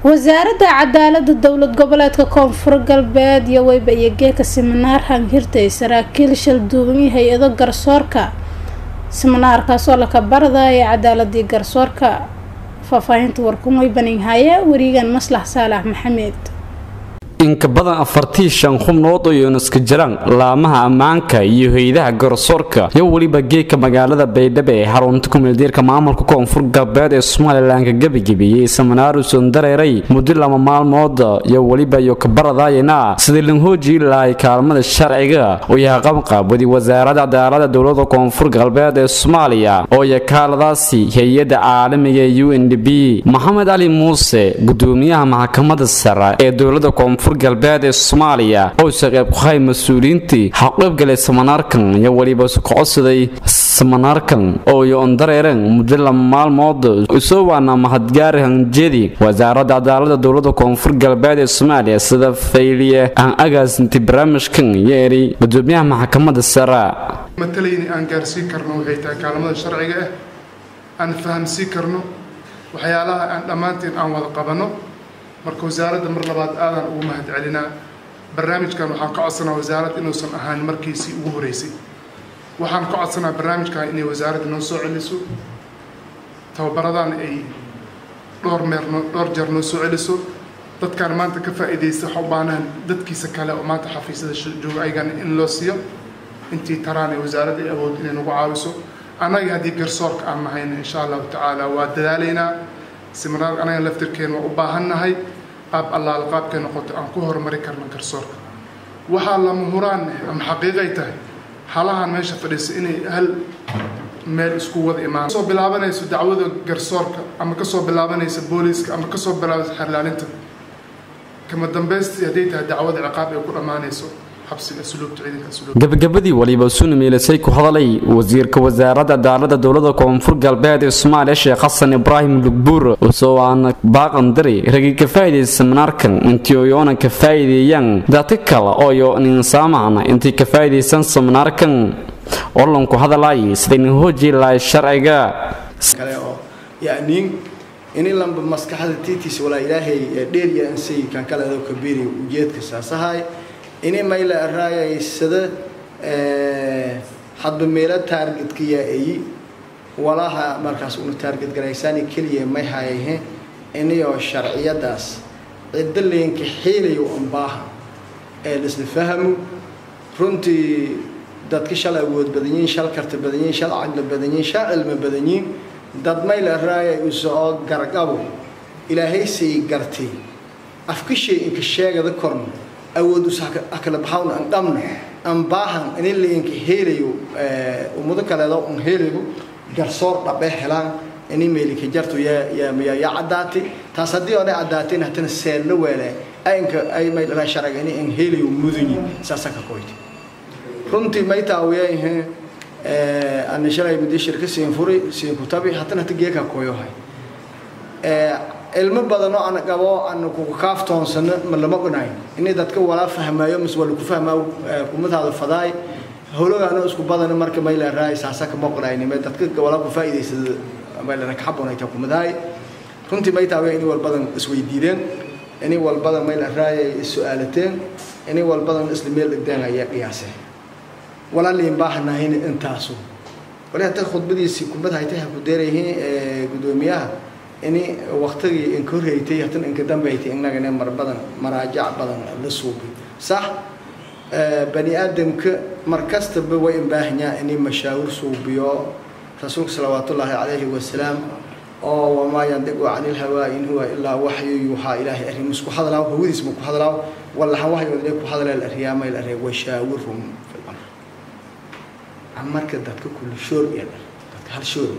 wasaaradda cadaaladda dowlad goboleedka koonfur galbeed iyo waybayegeeka siminaar hanhirtay saraakiil shil duuban hay-ado garsoorka siminaarkaas oo la ka baradaya cadaaladii garsoorka faahfaahinta warkun way baninhaye wariigan maslax saalax maxamed inka badan 45 xubnood oo iska jiraan laamaha ammaanka iyo hay'adaha garsoorka iyo waliba geeka magaalada Baydhabo ee xarunta kumeeldeerka maamulka koonfur galbeed ee Soomaaliland ka gabagabiyay seminaar soo dareeray muddo 2 maalmood iyo waliba iyo ka baradayna sidii loo hoojin lahaa kaalmada sharciga oo yahay qabanqaabadi wasaaradda cadaaladda dowladda koonfur galbeed ee Soomaaliya oo yakaaladaasi hay'adda caalamiga ee UNDP Maxamed Ali Muuse gudoomiyaha maxkamadda sare ee dowladda koonfur galbeed ee Soomaaliya oo shaqeeb ku hay mas'uuliyiintii xaqab galay seminaarkan iyo waliba socodsiday seminaarkan oo yoon dareeran muddo 2 maalmood soo waana mahadgaar hanjeedi wasaaradda cadaaladda dowladda koonfur galbeed ee Soomaaliya sida fayliye aan agaasintii barnaamijkan yeeri gudoomiyaha maxkamadda sare matalayni aan gaarsiin karno waxay tahay kaalmada sharciga ah aan fahamsiin karno waxyaalaha aan dhamaanteen aan wada qabano marka wasaaradda mar labaad aadan ugu mahad celinaa barnaamijkan waxaan ka codsanaa wasaaradda inuusan ahaan markiisii ugu horeysay waxaan ka codsanaa barnaamijkan inay wasaaradda noo soo celiso tababaradaan ay dhowr jeer noo soo celiso dadkaan maanta ka faa'iidaysta waxa u baahnaan dadkiisa kale oo maanta xafiisyada jooga ayagana in loo siiyo intii taraan ee wasaaradda ay awood inay nagu caawiso annaga haddii garsoorka aan nahayna insha allahu tacaala waa dadaalaynaa seminaar anaga laftirkeen waa u baahannahay qaab allaal qaabkay noqoto aan ku horumari karno garsoorka waxaa lama huraan ama xaqiiqay tahay halahan meesha fadhiisa inay hal meel isku wada imaan soo bilaabanayso dacwada garsoorka ama ka soo bilaabanaysa booliiska ama ka soo bilaabanaysa xirlaalinta kama dambeystii hadday tahay dacwada ciqaab ay ku dhammaanayso gabagabadii waliba soo meelasay ku hadalay wasiirka wasaaradda cadaaladda dowladda koonfur galbeed ee Soomaaliya Sheekh Xasan Ibraahim Lugbuur oo soo aan baaqan diray ragii ka faa'iideysan seminaarkan intii oo ka faa'iideeyaan dadka kale oo in saamaana intii ka faa'iideysan seminaarkan oo lan ku hadalay sidii hoojin lahayd sharciga kale oo yaani in lamba maskaxda tiitiis wala ilaahay dheeriya in si kan kale oo kabiiri ujeedka saasahay inay mayla raayaysa hadba meela targetkii ay walaha markaas uu target garaysan kaliya may hayeen inay sharciyadaas cidleenka xeelayo baaha ee isla fahmo runtii dadka shalay awood badanyiin shal karta badanyiin shal aqal badanyiin shal cilmi badanyiin dad mayla raayay u soo gargabo ilaahay si gartay afkishii in ka sheegada korno awood akala baxawn aan dhamna aan baahan in leenka heelayo umada kale oo heelayo garsoor dhabe helaan in meelka jarto ya cadaati taas hadii oo cadaateen hatana seel weele ay meel la sharciga in heelayo muduni saasaka kooyt runtii may taawiyay aan shalay mid shirka siin furay siin ku tabi hatana tageeka kooyohay ilmo badan oo aan qabo aan ku kaaftoonsana ma lama qonay in dadka wala fahmayo mis wala ku fahmaayo kumadaada faday howlaha isku badan marka may la raay saasaka ma qonay dadka wala ku faa'iideysada ma la ka xaboonay kumaday runtii may taaway in wal badan isweydiideen in wal badan may la raay su'aalateen in wal badan isla meel dhigdeen ay qiyaasay wala leeyin baahnahay intaasu wala ta khudbadiisi kumaday tahay ku deerayeen gudoomiyaha إني وقتي إن كوريتي هتن إن كدام بيتي إننا جنا مربضن مراجع بدن للصوبي صح بني آدم كمركز تبوي إنباهنا إني مشاور صوبيا رسول صلوات الله عليه والسلام وما ينطق عن الهوى إن هو إلا وحي يوحى إلهي أهل مسكو هذا لا هو اسمه هذا لا ولا وحي يدرك هذا الأريام الأريام وشاورهم في الأمر عمر كده كل شور يعني هالشور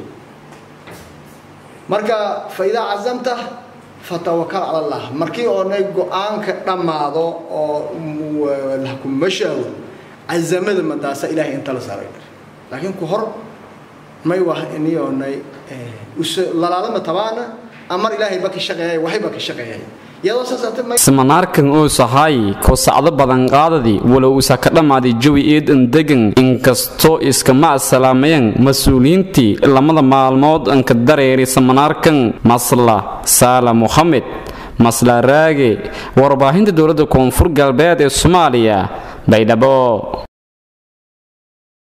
marka fayda azamta fatawakkal ala allah markii oo nay go'aanka dhamaado oo la ku mashaw azamada madaasa ilaahay inta la saaray laakiin ku hor may wax inii nay lalaalama tabaana amar ilaahay baki shaqeeyay waxay baki shaqeeyay seminaarkan oo sahay ko sacdo badan qaadadi walow uu ka dhamaaday jawi eedan degan inkastoo iska ma salaamayeen mas'uuliyiintii lamada maalmood an ka dareeray seminaarkan masla Saala Muhammad masla raage warbaahinta dowladda koonfur galbeed ee Soomaaliya baydhabo.